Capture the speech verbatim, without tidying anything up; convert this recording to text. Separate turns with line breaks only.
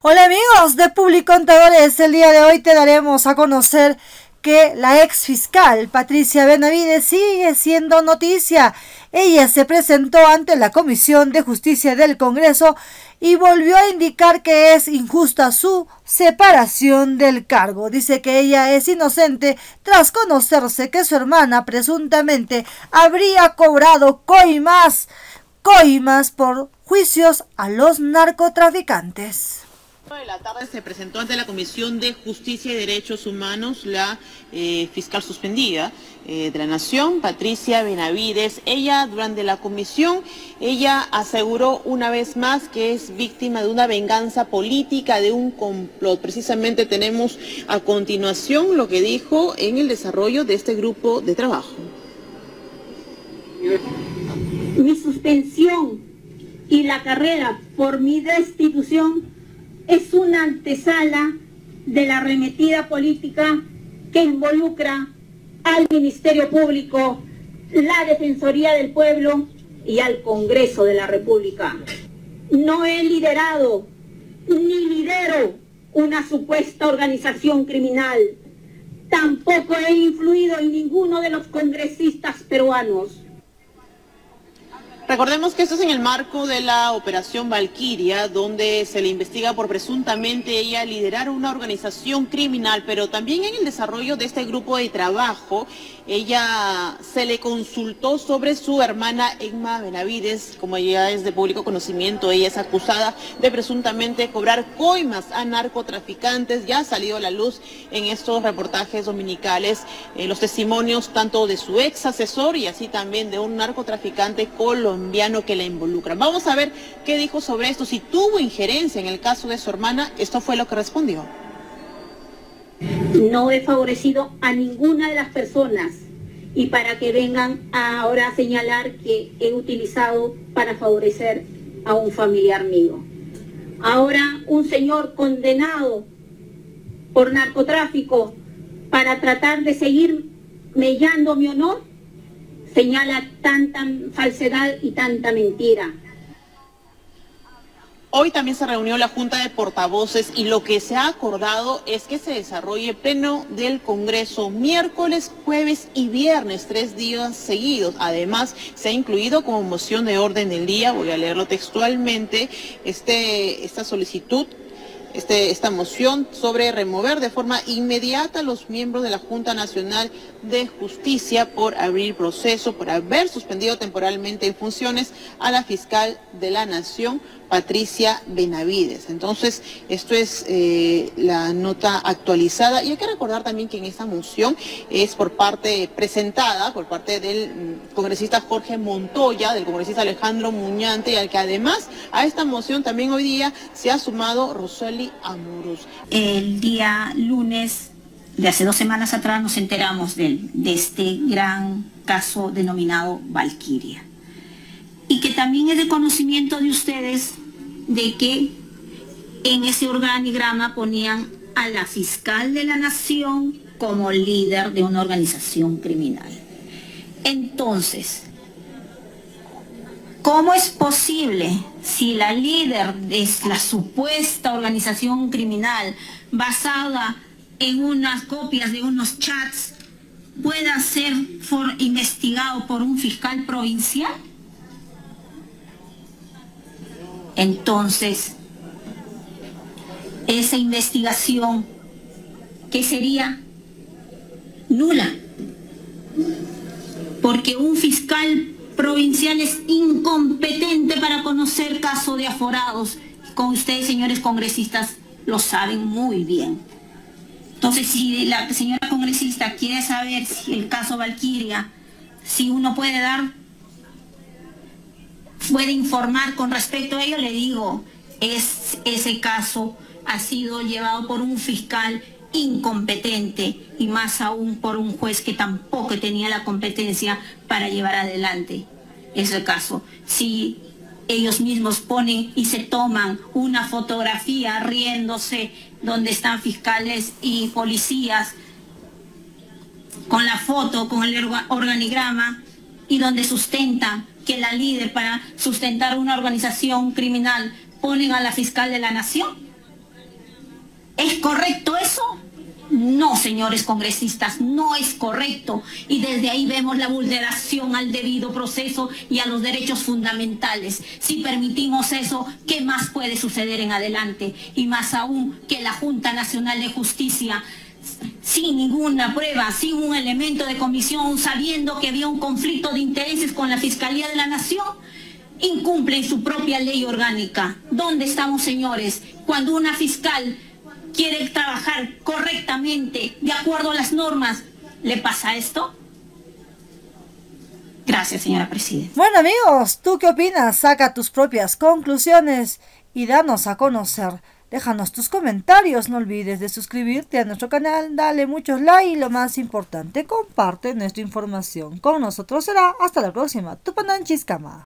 Hola amigos de Publicontadores, el día de hoy te daremos a conocer que la ex fiscal Patricia Benavides sigue siendo noticia. Ella se presentó ante la Comisión de Justicia del Congreso y volvió a indicar que es injusta su separación del cargo. Dice que ella es inocente tras conocerse que su hermana presuntamente habría cobrado coimas, coimas por juicios a los narcotraficantes.
De la tarde se presentó ante la Comisión de Justicia y Derechos Humanos la eh, fiscal suspendida eh, de la Nación, Patricia Benavides. Ella, durante la comisión, ella aseguró una vez más que es víctima de una venganza política, de un complot. Precisamente tenemos a continuación lo que dijo en el desarrollo de este grupo de trabajo.
Mi suspensión y la carrera por mi destitución es una antesala de la arremetida política que involucra al Ministerio Público, la Defensoría del Pueblo y al Congreso de la República. No he liderado ni lidero una supuesta organización criminal. Tampoco he influido en ninguno de los congresistas peruanos.
Recordemos que esto es en el marco de la operación Valquiria, donde se le investiga por presuntamente ella liderar una organización criminal, pero también en el desarrollo de este grupo de trabajo, ella se le consultó sobre su hermana Emma Benavides. Como ella es de público conocimiento, ella es acusada de presuntamente cobrar coimas a narcotraficantes. Ya ha salido a la luz en estos reportajes dominicales eh, los testimonios tanto de su ex asesor y así también de un narcotraficante colombiano que la involucran. Vamos a ver qué dijo sobre esto, si tuvo injerencia en el caso de su hermana. Esto fue lo que respondió.
No he favorecido a ninguna de las personas, y para que vengan ahora a señalar que he utilizado para favorecer a un familiar mío. Ahora un señor condenado por narcotráfico para tratar de seguir mellando mi honor señala tanta falsedad y tanta mentira.
Hoy también se reunió la Junta de Portavoces y lo que se ha acordado es que se desarrolle pleno del Congreso miércoles, jueves y viernes, tres días seguidos. Además, se ha incluido como moción de orden del día, voy a leerlo textualmente, este, esta solicitud. Este, esta moción sobre remover de forma inmediata a los miembros de la Junta Nacional de Justicia por abrir proceso, por haber suspendido temporalmente en funciones a la fiscal de la Nación, Patricia Benavides. Entonces, esto es eh, la nota actualizada. Y hay que recordar también que en esta moción es por parte presentada, por parte del mm, congresista Jorge Montoya, del congresista Alejandro Muñante, y al que además a esta moción también hoy día se ha sumado Roseli Amoros.
El día lunes de hace dos semanas atrás nos enteramos de, de este gran caso denominado Valquiria. Y que también es de conocimiento de ustedes de que en ese organigrama ponían a la fiscal de la Nación como líder de una organización criminal. Entonces, ¿cómo es posible si la líder de la supuesta organización criminal basada en unas copias de unos chats pueda ser for, investigado por un fiscal provincial? Entonces, esa investigación, ¿qué sería? Nula. Porque un fiscal provincial es incompetente para conocer casos de aforados. Con ustedes, señores congresistas, lo saben muy bien. Entonces, si la señora congresista quiere saber si el caso Valquiria, si uno puede dar, puede informar con respecto a ello, le digo, es, ese caso ha sido llevado por un fiscal incompetente y más aún por un juez que tampoco tenía la competencia para llevar adelante ese caso. Si ellos mismos ponen y se toman una fotografía riéndose donde están fiscales y policías con la foto, con el organigrama, y donde sustentan que la líder para sustentar una organización criminal ponen a la fiscal de la Nación. ¿Es correcto eso? No, señores congresistas, no es correcto. Y desde ahí vemos la vulneración al debido proceso y a los derechos fundamentales. Si permitimos eso, ¿qué más puede suceder en adelante? Y más aún que la Junta Nacional de Justicia, sin ninguna prueba, sin un elemento de comisión, sabiendo que había un conflicto de intereses con la Fiscalía de la Nación, incumple su propia ley orgánica. ¿Dónde estamos, señores? Cuando una fiscal quiere trabajar correctamente, de acuerdo a las normas, ¿le pasa esto? Gracias, señora presidenta.
Bueno, amigos, ¿tú qué opinas? Saca tus propias conclusiones y danos a conocer. Déjanos tus comentarios, no olvides de suscribirte a nuestro canal, dale muchos likes y lo más importante, comparte nuestra información. Con nosotros será hasta la próxima. Tupananchiskama.